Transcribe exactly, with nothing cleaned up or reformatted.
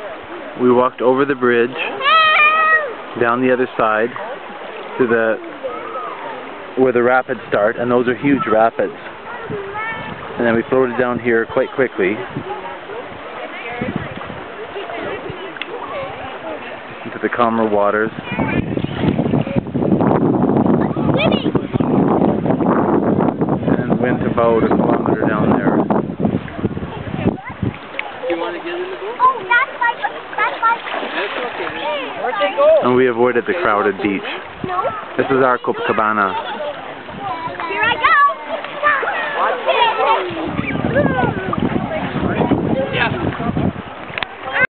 we walked over the bridge, down the other side, to the where the rapids start, and those are huge rapids. And then we floated down here quite quickly into the calmer waters. And went about a kilometer down there. And we avoided the crowded beach. This is our Copacabana.